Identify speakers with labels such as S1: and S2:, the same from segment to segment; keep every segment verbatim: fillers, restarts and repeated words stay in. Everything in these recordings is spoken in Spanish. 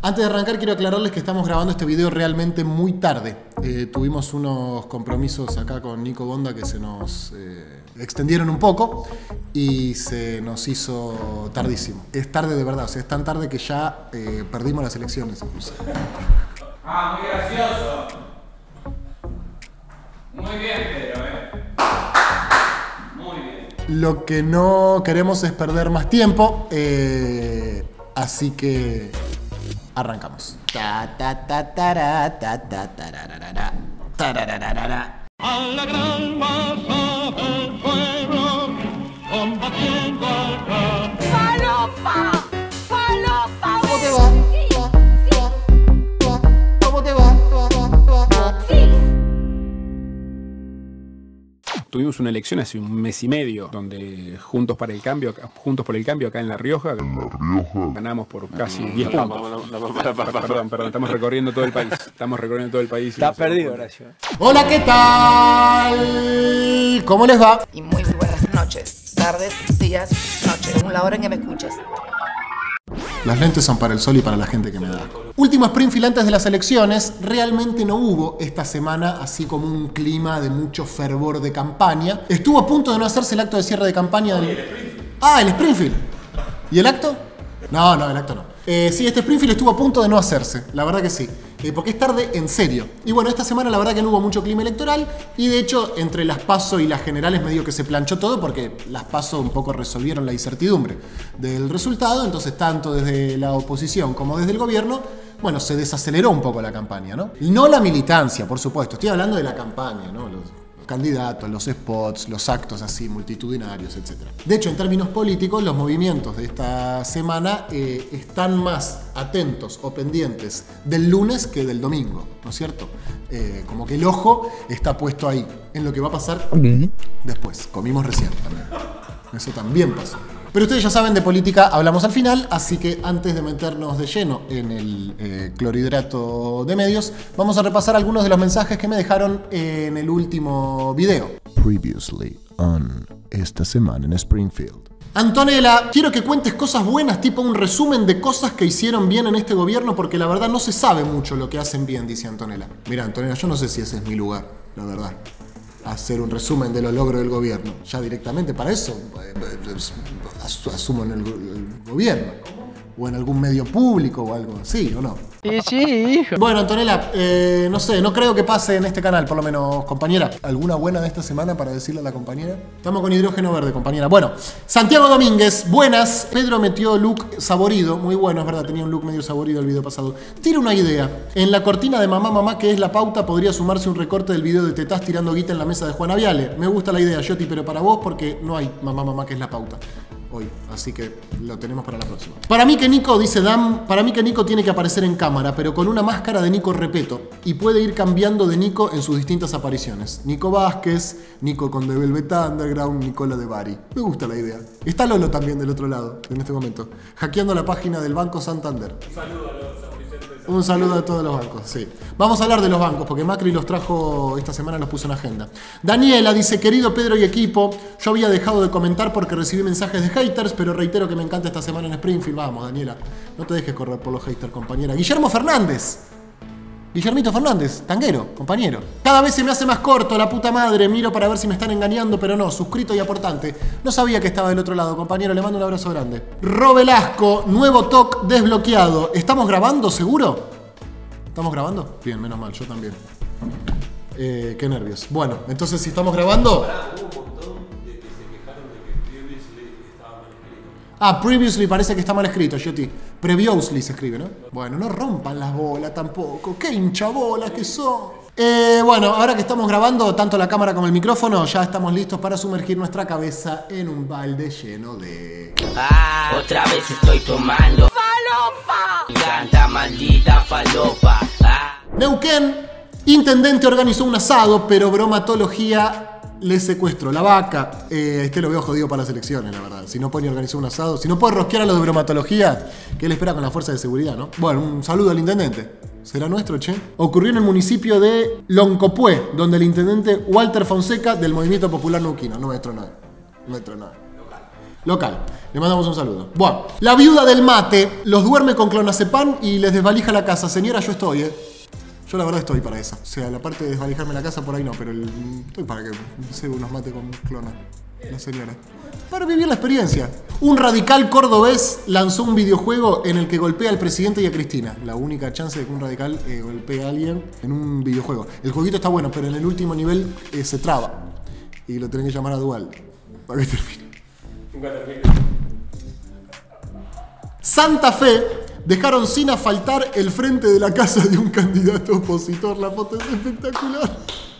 S1: Antes de arrancar quiero aclararles que estamos grabando este video realmente muy tarde. Eh, tuvimos unos compromisos acá con Nico Bonda que se nos eh, extendieron un poco y se nos hizo tardísimo. Es tarde de verdad, o sea, es tan tarde que ya eh, perdimos las elecciones incluso.
S2: Ah, muy gracioso. Muy bien, Pedro, eh. Muy bien.
S1: Lo que no queremos es perder más tiempo, eh, así que arrancamos. Ta, ta, ta, tara, ta, ta, tararara, tararara.
S3: A la gran masa del pueblo, combatiendo al clan.
S4: ¡Falopa! ¡Falopa!
S1: ¿Cómo te va? ¿Cómo te va?
S5: Tuvimos una elección hace un mes y medio, donde Juntos para el Cambio, Juntos por el Cambio acá en La Rioja, en La Rioja. Ganamos por casi diez puntos. Perdón, perdón, estamos recorriendo todo el país. Estamos recorriendo todo el país.
S6: Está perdido, Horacio.
S1: Hola, ¿qué tal? ¿Cómo les va?
S7: Y muy buenas noches, tardes, días, noches, según la hora en que me escuches.
S1: Las lentes son para el sol y para la gente que me da. Último Springfield antes de las elecciones. Realmente no hubo esta semana así como un clima de mucho fervor de campaña. Estuvo a punto de no hacerse el acto de cierre de campaña del... Ah, el Springfield. ¿Y el acto? No, no, el acto no. Eh, sí, este Springfield estuvo a punto de no hacerse, la verdad que sí. Eh, porque es tarde en serio. Y bueno, esta semana la verdad que no hubo mucho clima electoral. Y de hecho, entre las PASO y las generales medio que se planchó todo porque las PASO un poco resolvieron la incertidumbre del resultado. Entonces, tanto desde la oposición como desde el gobierno, bueno, se desaceleró un poco la campaña, ¿no? No la militancia, por supuesto. Estoy hablando de la campaña, ¿no? Los candidatos, los spots, los actos así multitudinarios, etcétera. De hecho, en términos políticos, los movimientos de esta semana eh, están más atentos o pendientes del lunes que del domingo, ¿no es cierto? Eh, como que el ojo está puesto ahí, en lo que va a pasar después. Comimos recién también. Eso también pasó. Pero ustedes ya saben, de política hablamos al final, así que antes de meternos de lleno en el eh, clorhidrato de medios, vamos a repasar algunos de los mensajes que me dejaron en el último video. Previously on esta semana en Springfield. Antonella, quiero que cuentes cosas buenas, tipo un resumen de cosas que hicieron bien en este gobierno, porque la verdad no se sabe mucho lo que hacen bien, dice Antonella. Mira, Antonella, yo no sé si ese es mi lugar, la verdad. Hacer un resumen de los logros del gobierno. Ya directamente para eso asumo en el, el gobierno. O en algún medio público o algo así, ¿o no?
S6: Sí, sí, hijo.
S1: Bueno, Antonella, eh, no sé, no creo que pase en este canal, por lo menos, compañera. ¿Alguna buena de esta semana para decirle a la compañera? Estamos con hidrógeno verde, compañera. Bueno, Santiago Domínguez, buenas. Pedro metió look saborido, muy bueno, es verdad, tenía un look medio saborido el video pasado. Tira una idea. En la cortina de Mamá Mamá, que es la pauta, podría sumarse un recorte del video de Tetás tirando guita en la mesa de Juana Viale. Me gusta la idea, Yoti, pero para vos, porque no hay Mamá Mamá, que es la pauta hoy, así que lo tenemos para la próxima. Para mí que Nico, dice Dan, para mí que Nico tiene que aparecer en cámara, pero con una máscara de Nico Repetto, y puede ir cambiando de Nico en sus distintas apariciones. Nico Vázquez, Nico con The Velvet Underground, Nicola de Bari. Me gusta la idea. Está Lolo también del otro lado, en este momento, hackeando la página del Banco Santander. Un saludo a los Un saludo a todos los bancos, sí. Vamos a hablar de los bancos, porque Macri los trajo esta semana, los puso en agenda. Daniela dice, querido Pedro y equipo, yo había dejado de comentar porque recibí mensajes de haters, pero reitero que me encanta esta semana en Springfield. Vamos, Daniela, no te dejes correr por los haters, compañera. Guillermo Fernández. Guillermito Fernández, tanguero, compañero. Cada vez se me hace más corto, la puta madre. Miro para ver si me están engañando, pero no. Suscrito y aportante. No sabía que estaba del otro lado, compañero. Le mando un abrazo grande. Ro Velasco, nuevo talk desbloqueado. ¿Estamos grabando, seguro? ¿Estamos grabando? Bien, menos mal, yo también. Eh, qué nervios. Bueno, entonces si estamos grabando... Ah, previously parece que está mal escrito, Yoti. Previously se escribe, ¿no? Bueno, no rompan las bolas tampoco. ¡Qué hincha bolas que son! Eh, bueno, ahora que estamos grabando, tanto la cámara como el micrófono, ya estamos listos para sumergir nuestra cabeza en un balde lleno de...
S8: Ah, otra vez estoy tomando.
S4: ¡Falopa!
S8: Canta maldita falopa. Ah.
S1: Neuquén, intendente organizó un asado, pero bromatología... le secuestró la vaca. Eh, este lo veo jodido para las elecciones, la verdad. Si no puede ni organizar un asado, si no puede rosquear a los de bromatología, ¿qué le espera con la fuerza de seguridad, no? Bueno, un saludo al intendente. ¿Será nuestro, che? Ocurrió en el municipio de Loncopué, donde el intendente Walter Fonseca del Movimiento Popular Neuquino, nuestro no, nuestro no. Local. Le mandamos un saludo. Bueno, la viuda del mate los duerme con clonazepam y les desvalija la casa. Señora, yo estoy, ¿eh? Yo la verdad estoy para esa. O sea, la parte de desvalijarme la casa por ahí no, pero el, estoy para que se unos mate con clona. La señora. Para vivir la experiencia. Un radical cordobés lanzó un videojuego en el que golpea al presidente y a Cristina. La única chance de que un radical eh, golpee a alguien en un videojuego. El jueguito está bueno, pero en el último nivel eh, se traba. Y lo tenés que llamar a Dual para que termine.
S2: Nunca termine.
S1: Santa Fe dejaron sin asfaltar el frente de la casa de un candidato opositor. La foto es espectacular.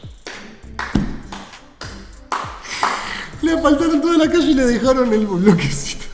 S1: Le asfaltaron toda la calle y le dejaron el bloquecito.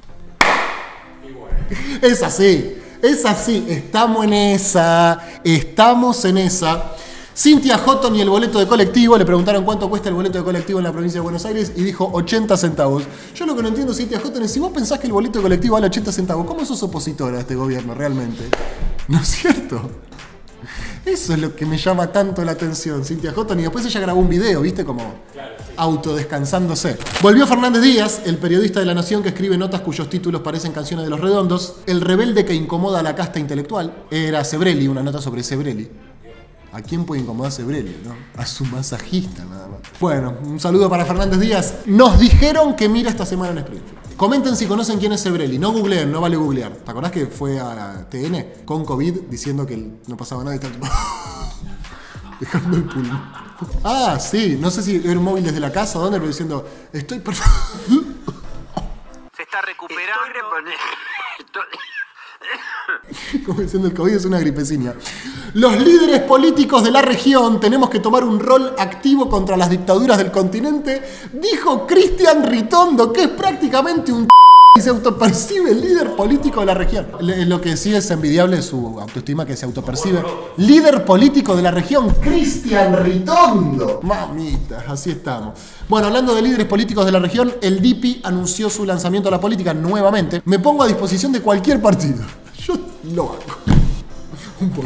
S1: Es así, es así. Estamos en esa, estamos en esa. Cynthia Houghton y el boleto de colectivo, le preguntaron cuánto cuesta el boleto de colectivo en la provincia de Buenos Aires y dijo ochenta centavos. Yo lo que no entiendo, Cynthia Houghton, es si vos pensás que el boleto de colectivo vale ochenta centavos, ¿cómo sos opositora a este gobierno realmente? ¿No es cierto? Eso es lo que me llama tanto la atención, Cynthia Houghton. Y después ella grabó un video, ¿viste? Como autodescansándose. Volvió Fernández Díaz, el periodista de La Nación que escribe notas cuyos títulos parecen canciones de Los Redondos. El rebelde que incomoda a la casta intelectual. Era Sebrelli, una nota sobre Sebrelli. ¿A quién puede incomodar Sebrelli, no? A su masajista, nada más. Bueno, un saludo para Fernández Díaz. Nos dijeron que mira esta semana en Springfield. Comenten si conocen quién es Sebrelli. No googleen, no vale googlear. ¿Te acordás que fue a T N con COVID diciendo que no pasaba nada y tal? Dejando el pulmón. Ah, sí. No sé si era un móvil desde la casa o dónde, pero diciendo, estoy perfecto.
S9: Se está recuperando. Estoy...
S1: Como diciendo, el COVID es una gripecina. Los líderes políticos de la región tenemos que tomar un rol activo contra las dictaduras del continente, dijo Cristian Ritondo, que es prácticamente un y se autopercibe el líder político de la región. Lo que sí es envidiable es su autoestima, que se autopercibe líder político de la región, Cristian Ritondo. Mamita, así estamos. Bueno, hablando de líderes políticos de la región, el D I P I anunció su lanzamiento a la política nuevamente. Me pongo a disposición de cualquier partido. Yo lo hago. Un poco.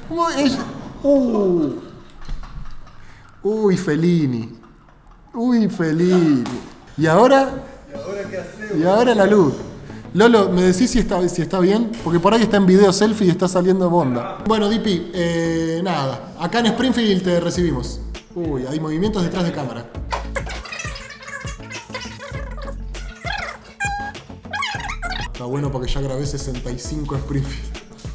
S1: Uh. Uy, Fellini. Uy, Fellini. Y ahora...
S10: ¿Y ahora qué hacemos?
S1: Y ahora la luz. Lolo, ¿me decís si está, si está bien? Porque por ahí está en video selfie y está saliendo bonda. Bueno, D I P I, eh, nada. Acá en Springfield te recibimos. Uy, hay movimientos detrás de cámara. Está bueno porque ya grabé sesenta y cinco Springfield.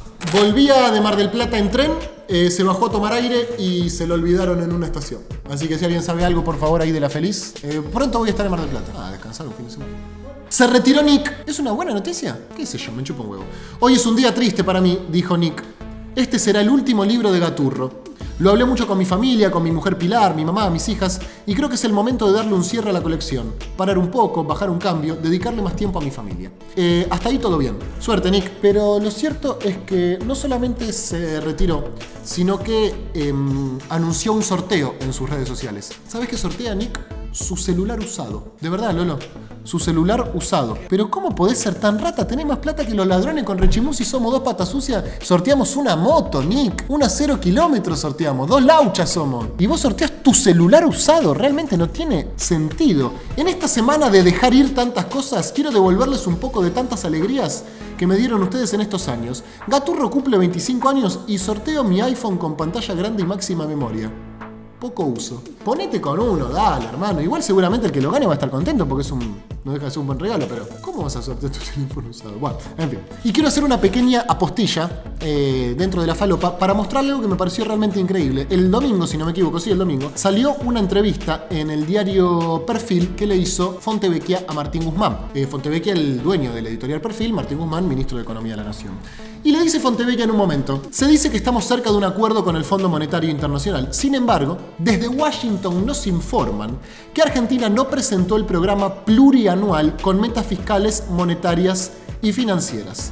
S1: Volvía de Mar del Plata en tren, eh, se bajó a tomar aire y se lo olvidaron en una estación. Así que si alguien sabe algo, por favor, ahí de La Feliz. Eh, pronto voy a estar en Mar del Plata. Ah, descansar un fin de semana. Se retiró Nick. ¿Es una buena noticia? ¿Qué sé yo? Me chupa un huevo. Hoy es un día triste para mí, dijo Nick. Este será el último libro de Gaturro. Lo hablé mucho con mi familia, con mi mujer Pilar, mi mamá, mis hijas, y creo que es el momento de darle un cierre a la colección. Parar un poco, bajar un cambio, dedicarle más tiempo a mi familia. Eh, hasta ahí todo bien. Suerte, Nick. Pero lo cierto es que no solamente se retiró, sino que eh, anunció un sorteo en sus redes sociales. ¿Sabes qué sortea, Nick? Su celular usado. De verdad, Lolo. Su celular usado. Pero ¿cómo podés ser tan rata? Tenés más plata que los ladrones con Rechimus y somos dos patas sucias. Sorteamos una moto, Nick. Una cero kilómetros sorteamos. Dos lauchas somos. Y vos sorteás tu celular usado. Realmente no tiene sentido. En esta semana de dejar ir tantas cosas, quiero devolverles un poco de tantas alegrías que me dieron ustedes en estos años. Gaturro cumple veinticinco años y sorteo mi iPhone con pantalla grande y máxima memoria. Poco uso. Ponete con uno, dale, hermano. Igual seguramente el que lo gane va a estar contento porque es un... no deja de ser un buen regalo, pero ¿cómo vas a sortear tu teléfono usado? Bueno, en fin. Y quiero hacer una pequeña apostilla eh, dentro de la falopa para mostrarle algo que me pareció realmente increíble. El domingo, si no me equivoco, sí, el domingo, salió una entrevista en el diario Perfil que le hizo Fontevecchia a Martín Guzmán. Eh, Fontevecchia, el dueño de la editorial Perfil, Martín Guzmán, ministro de Economía de la Nación. Y le dice Fontevecchia en un momento, se dice que estamos cerca de un acuerdo con el Fondo Monetario Internacional. Sin embargo, desde Washington nos informan que Argentina no presentó el programa plurianual con metas fiscales, monetarias y financieras.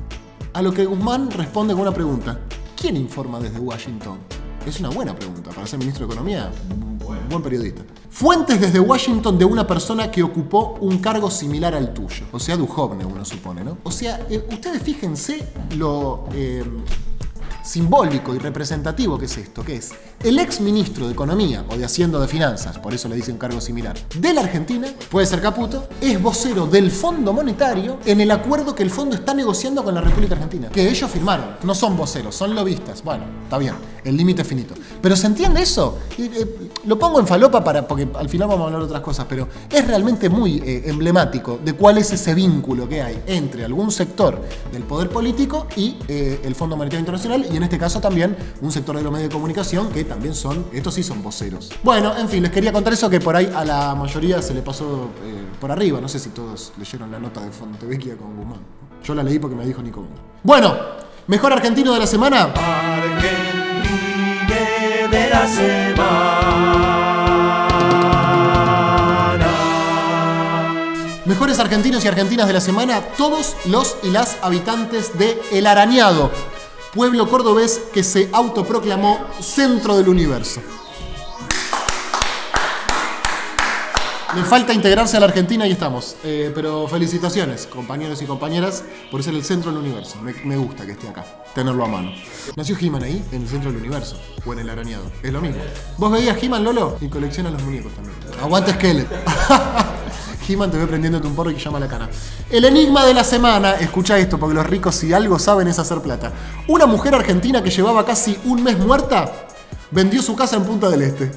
S1: A lo que Guzmán responde con una pregunta. ¿Quién informa desde Washington? Es una buena pregunta para ser ministro de Economía, un buen periodista. Fuentes desde Washington de una persona que ocupó un cargo similar al tuyo. O sea, Duhovne, uno supone, ¿no? O sea, eh, ustedes fíjense lo... Eh, simbólico y representativo que es esto, que es el ex ministro de Economía o de Hacienda o de Finanzas, por eso le dicen cargo similar, de la Argentina, puede ser Caputo, es vocero del Fondo Monetario en el acuerdo que el fondo está negociando con la República Argentina, que ellos firmaron. No son voceros, son lobistas. Bueno, está bien, el límite es finito. Pero ¿se entiende eso? Y, eh, lo pongo en falopa para, porque al final vamos a hablar de otras cosas, pero es realmente muy eh, emblemático de cuál es ese vínculo que hay entre algún sector del poder político y eh, el Fondo Monetario Internacional, y en este caso también un sector de los medios de comunicación que también son, estos sí son voceros. Bueno, en fin, les quería contar eso que por ahí a la mayoría se le pasó eh, por arriba. No sé si todos leyeron la nota de Fontevecchia con Guzmán. Yo la leí porque me dijo Nico. Bueno, mejor argentino de la semana.
S3: Argentine de la semana.
S1: Mejores argentinos y argentinas de la semana, todos los y las habitantes de El Arañado, pueblo cordobés que se autoproclamó centro del universo. Le falta integrarse a la Argentina y estamos. Eh, pero felicitaciones, compañeros y compañeras, por ser el centro del universo. Me, me gusta que esté acá, tenerlo a mano. ¿Nació He-Man ahí? En el centro del universo. O en El Arañado. Es lo mismo. ¿Vos veías He-Man, Lolo? Y colecciona los muñecos también. Aguante Skeletor. He-Man te ve prendiéndote un porro y que llama a la cana. El enigma de la semana, escucha esto, porque los ricos si algo saben es hacer plata. Una mujer argentina que llevaba casi un mes muerta, vendió su casa en Punta del Este.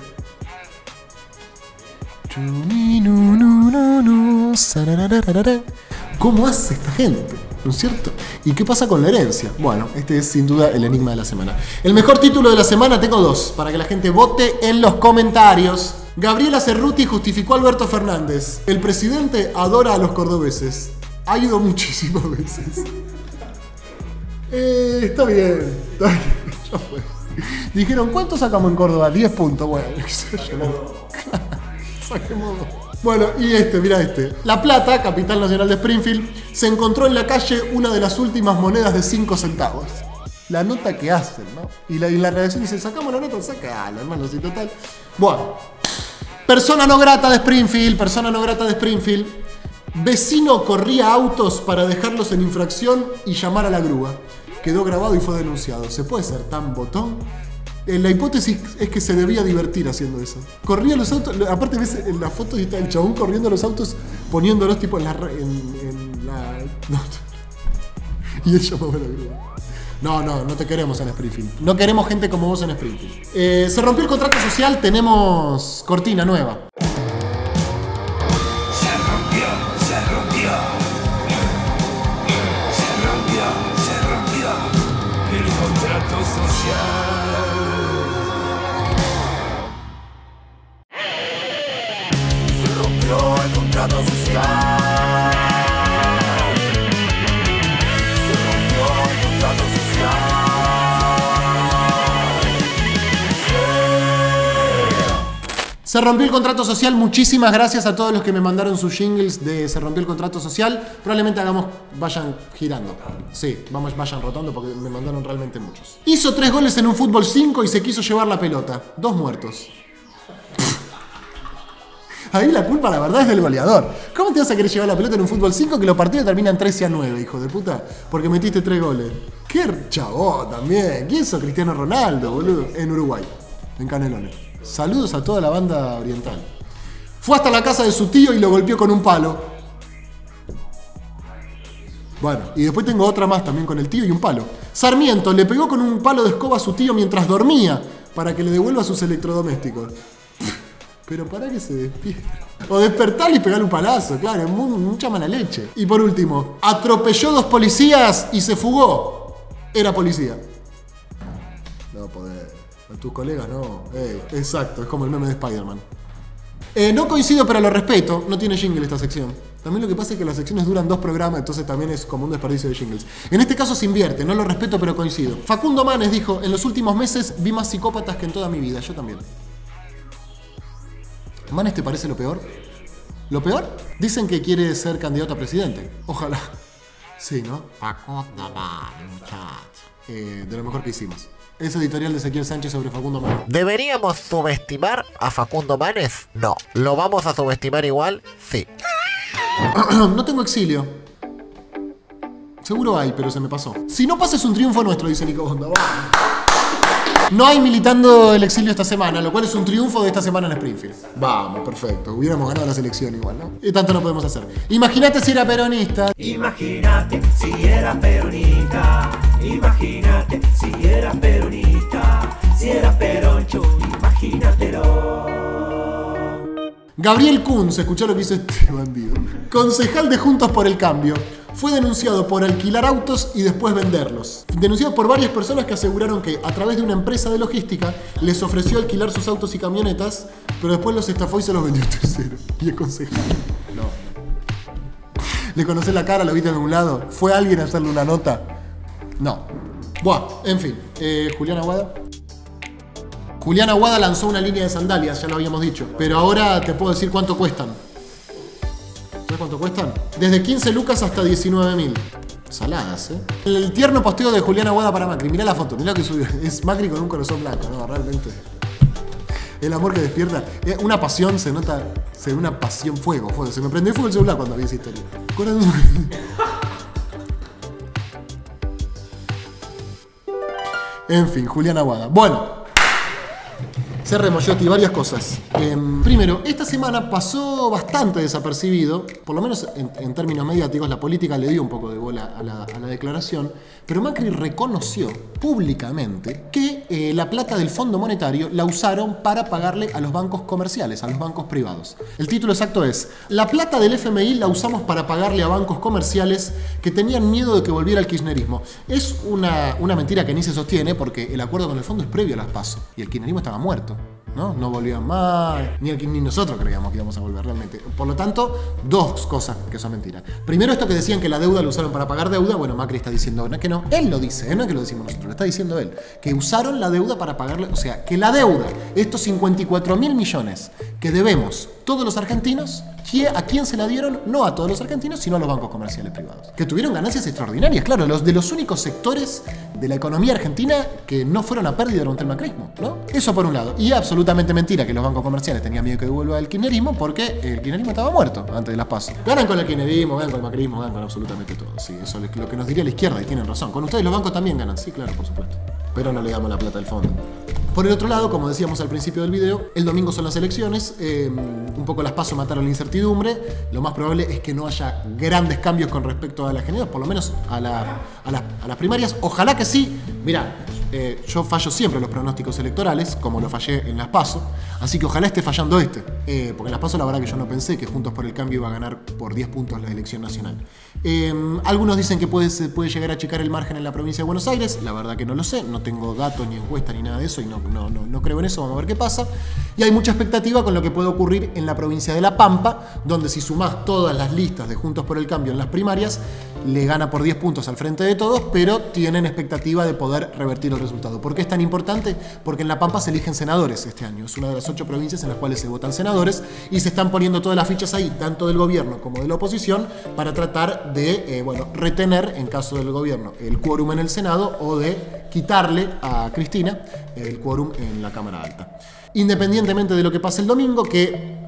S1: ¿Cómo hace esta gente? ¿No es cierto? ¿Y qué pasa con la herencia? Bueno, este es sin duda el enigma de la semana. El mejor título de la semana tengo dos, para que la gente vote en los comentarios. Gabriela Cerruti justificó a Alberto Fernández. El presidente adora a los cordobeses. Ha ido muchísimas veces. Eh, está bien. Está bien. Ya fue. Dijeron, ¿cuánto sacamos en Córdoba? diez puntos. Bueno, saquemos. Bueno, y este, mira este. La Plata, capital nacional de Springfield, se encontró en la calle una de las últimas monedas de cinco centavos. La nota que hacen, ¿no? Y la, y la redacción dice, sacamos la nota, sacala, hermano, si total. Bueno. Persona no grata de Springfield, persona no grata de Springfield. Vecino corría autos para dejarlos en infracción y llamar a la grúa. Quedó grabado y fue denunciado. ¿Se puede ser tan botón? La hipótesis es que se debía divertir haciendo eso. Corría los autos, aparte ves en la foto y está el chabón corriendo los autos poniéndolos tipo en la... En, en la no. Y él llamaba a la grúa. No, no, no te queremos en Springfield. No queremos gente como vos en Springfield. Eh, se rompió el contrato social, tenemos cortina nueva.
S3: Se rompió, se rompió. Se rompió, se rompió. El contrato social. Se rompió el contrato social.
S1: Se rompió el contrato social, muchísimas gracias a todos los que me mandaron sus jingles de Se rompió el contrato social. Probablemente hagamos, vayan girando. Sí, vamos, vayan rotando porque me mandaron realmente muchos. Hizo tres goles en un fútbol cinco y se quiso llevar la pelota. Dos muertos. Ahí la culpa, la verdad, es del goleador. ¿Cómo te vas a querer llevar la pelota en un fútbol cinco que los partidos terminan trece a nueve, hijo de puta? Porque metiste tres goles. ¡Qué chabón también! ¿Quién sos Cristiano Ronaldo, boludo? En Uruguay, en Canelones. Saludos a toda la banda oriental. Fue hasta la casa de su tío y lo golpeó con un palo. Bueno, y después tengo otra más también con el tío y un palo. Sarmiento le pegó con un palo de escoba a su tío mientras dormía para que le devuelva sus electrodomésticos. Pero para que se despierte. O despertar y pegarle un palazo, claro, es muy, mucha mala leche. Y por último, atropelló dos policías y se fugó. Era policía. No poder. A tus colegas no. Eh, exacto, es como el meme de Spider-Man. Eh, no coincido, pero lo respeto. No tiene jingle esta sección. También lo que pasa es que las secciones duran dos programas, entonces también es como un desperdicio de jingles. En este caso se invierte, no lo respeto, pero coincido. Facundo Manes dijo, en los últimos meses vi más psicópatas que en toda mi vida. Yo también. ¿Manes te parece lo peor? ¿Lo peor? Dicen que quiere ser candidato a presidente. Ojalá. Sí, ¿no? Facundo Manes, muchacho. Eh, de lo mejor que hicimos. Es editorial de Ezequiel Sánchez sobre Facundo Manes.
S10: ¿Deberíamos subestimar a Facundo Manes? No. ¿Lo vamos a subestimar igual? Sí.
S1: No tengo exilio. Seguro hay, pero se me pasó. Si no pasa es un triunfo nuestro, dice Nico Bonda. Vamos. No hay militando el exilio esta semana, lo cual es un triunfo de esta semana en Springfield. Vamos, perfecto. Hubiéramos ganado la selección igual, ¿no? Y tanto no podemos hacer. Imagínate si era peronista.
S11: Imagínate si era peronista. Imagínate si era peronista. Si era peroncho, imagínatelo.
S1: Gabriel Kunz, escuchá lo que hizo este bandido. Concejal de Juntos por el Cambio. Fue denunciado por alquilar autos y después venderlos. Denunciado por varias personas que aseguraron que a través de una empresa de logística les ofreció alquilar sus autos y camionetas, pero después los estafó y se los vendió a tercero. Y es concejal. No. ¿Le conocés la cara? ¿Lo viste de un lado? ¿Fue alguien a hacerle una nota? No. Buah, en fin. Eh, Julián Aguada. Julián Aguada lanzó una línea de sandalias, ya lo habíamos dicho. Pero ahora te puedo decir cuánto cuestan. ¿Sabes cuánto cuestan? Desde quince lucas hasta diecinueve mil. Saladas, ¿eh? El tierno posteo de Julián Aguada para Macri. Mirá la foto, mirá lo que subió. Es Macri con un corazón blanco, ¿no? Realmente. El amor que despierta. Una pasión, se nota. Se ve una pasión, fuego, fuego. Se me prendió fuego el celular cuando vi esa historia. Corazón. En fin, Julián Aguada. Bueno. Cerremos, Yotti, varias cosas. Eh, primero, esta semana pasó bastante desapercibido, por lo menos en, en términos mediáticos, la política le dio un poco de bola a la, a la declaración, pero Macri reconoció públicamente que eh, la plata del Fondo Monetario la usaron para pagarle a los bancos comerciales, a los bancos privados. El título exacto es: la plata del F M I la usamos para pagarle a bancos comerciales que tenían miedo de que volviera el kirchnerismo. Es una, una mentira que ni se sostiene porque el acuerdo con el fondo es previo a las PASO y el kirchnerismo estaba muerto. ¿No? No volvían más, ni, ni nosotros creíamos que íbamos a volver realmente. Por lo tanto, dos cosas que son mentiras. Primero, esto que decían que la deuda lo usaron para pagar deuda. Bueno, Macri está diciendo que no. Él lo dice, ¿eh? No es que lo decimos nosotros, lo está diciendo él. Que usaron la deuda para pagarle. O sea, que la deuda, estos cincuenta y cuatro mil millones que debemos todos los argentinos, ¿a quién se la dieron? No a todos los argentinos, sino a los bancos comerciales privados. Que tuvieron ganancias extraordinarias, claro, los de los únicos sectores de la economía argentina que no fueron a pérdida durante el macrismo, ¿no? Eso por un lado. Y absolutamente mentira que los bancos comerciales tenían miedo que devuelva el kirchnerismo porque el kirchnerismo estaba muerto antes de las PASO. Ganan con el kirchnerismo, ganan con el macrismo, ganan con absolutamente todo. Sí, eso es lo que nos diría la izquierda y tienen razón. Con ustedes los bancos también ganan, sí, claro, por supuesto. Pero no le damos la plata al fondo. Por el otro lado, como decíamos al principio del video, el domingo son las elecciones, eh, un poco las PASO mataron la incertidumbre, lo más probable es que no haya grandes cambios con respecto a las generales, por lo menos a, la, a, la, a las primarias, ojalá que sí. Mirá, eh, yo fallo siempre los pronósticos electorales, como lo fallé en las PASO, así que ojalá esté fallando este, eh, porque en las PASO la verdad que yo no pensé que Juntos por el Cambio iba a ganar por diez puntos la elección nacional. Eh, algunos dicen que puede, se puede llegar a achicar el margen en la provincia de Buenos Aires, la verdad que no lo sé, no tengo datos ni encuestas ni nada de eso y no, no, no, no creo en eso, vamos a ver qué pasa. Y hay mucha expectativa con lo que puede ocurrir en la provincia de La Pampa, donde si sumás todas las listas de Juntos por el Cambio en las primarias, le gana por diez puntos al frente de todos, pero tienen expectativa de poder revertir el resultado. ¿Por qué es tan importante? Porque en La Pampa se eligen senadores este año, es una de las ocho provincias en las cuales se votan senadores y se están poniendo todas las fichas ahí, tanto del gobierno como de la oposición, para tratar de eh, bueno, retener, en caso del gobierno, el quórum en el Senado o de quitarle a Cristina el quórum en la Cámara Alta. Independientemente de lo que pase el domingo, que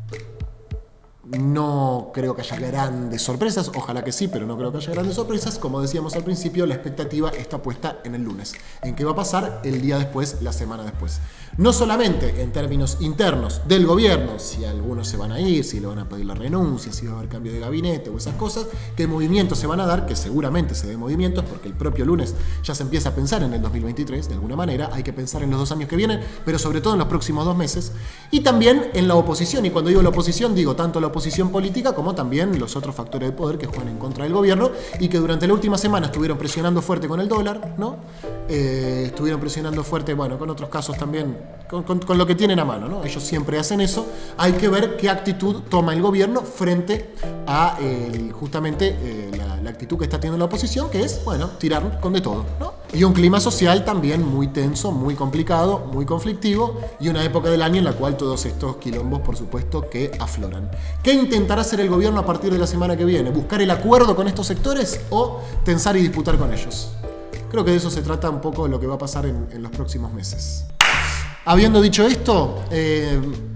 S1: no creo que haya grandes sorpresas, ojalá que sí, pero no creo que haya grandes sorpresas. Como decíamos al principio, la expectativa está puesta en el lunes, en qué va a pasar el día después, la semana después. No solamente en términos internos del gobierno, si algunos se van a ir, si le van a pedir la renuncia, si va a haber cambio de gabinete o esas cosas, qué movimientos se van a dar, que seguramente se den movimientos, porque el propio lunes ya se empieza a pensar en el dos mil veintitrés, de alguna manera, hay que pensar en los dos años que vienen, pero sobre todo en los próximos dos meses, y también en la oposición, y cuando digo la oposición, digo tanto la oposición política como también los otros factores de poder que juegan en contra del gobierno y que durante la última semana estuvieron presionando fuerte con el dólar, ¿no? Eh, estuvieron presionando fuerte, bueno, con otros casos también, con, con, con lo que tienen a mano, ¿no? Ellos siempre hacen eso. Hay que ver qué actitud toma el gobierno frente a eh, justamente eh, la, la actitud que está teniendo la oposición, que es, bueno, tirar con de todo, ¿no? Y un clima social también muy tenso, muy complicado, muy conflictivo y una época del año en la cual todos estos quilombos, por supuesto, que afloran. ¿Qué intentará hacer el gobierno a partir de la semana que viene? ¿Buscar el acuerdo con estos sectores o tensar y disputar con ellos? Creo que de eso se trata un poco de lo que va a pasar en, en los próximos meses. Habiendo dicho esto, eh,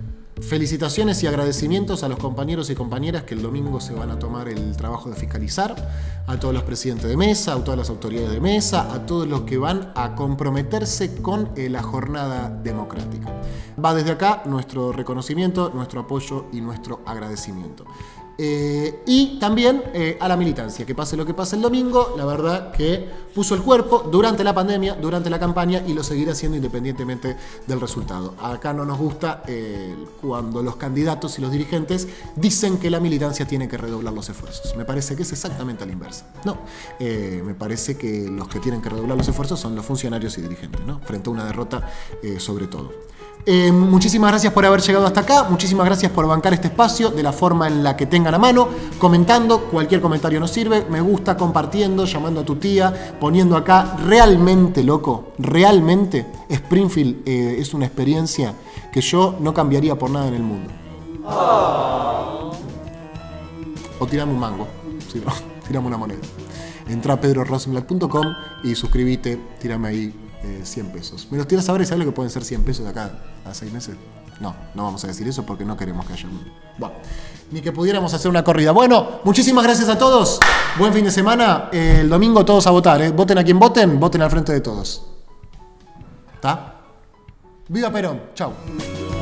S1: felicitaciones y agradecimientos a los compañeros y compañeras que el domingo se van a tomar el trabajo de fiscalizar, a todos los presidentes de mesa, a todas las autoridades de mesa, a todos los que van a comprometerse con eh, la jornada democrática. Va desde acá nuestro reconocimiento, nuestro apoyo y nuestro agradecimiento. Eh, y también eh, a la militancia, que pase lo que pase el domingo, la verdad que puso el cuerpo durante la pandemia, durante la campaña, y lo seguirá haciendo independientemente del resultado. Acá no nos gusta eh, cuando los candidatos y los dirigentes dicen que la militancia tiene que redoblar los esfuerzos. Me parece que es exactamente a la inversa. No, eh, me parece que los que tienen que redoblar los esfuerzos son los funcionarios y dirigentes, ¿no? Frente a una derrota eh, sobre todo. Eh, muchísimas gracias por haber llegado hasta acá, muchísimas gracias por bancar este espacio de la forma en la que tengan a mano, comentando, cualquier comentario nos sirve, me gusta, compartiendo, llamando a tu tía, poniendo acá. Realmente, loco, realmente Springfield eh, es una experiencia que yo no cambiaría por nada en el mundo. Oh. O tirame un mango, si no, tirame una moneda. Entra a pedro rosenblatt punto com y suscríbete, tirame ahí Eh, cien pesos. ¿Me los tiras ahora y sabes lo que pueden ser cien pesos de acá a seis meses? No, no vamos a decir eso porque no queremos que haya un... Bueno, ni que pudiéramos hacer una corrida. Bueno, muchísimas gracias a todos. Buen fin de semana. Eh, el domingo todos a votar, ¿eh? Voten a quien voten, voten al frente de todos. ¿Está? ¡Viva Perón! Chau.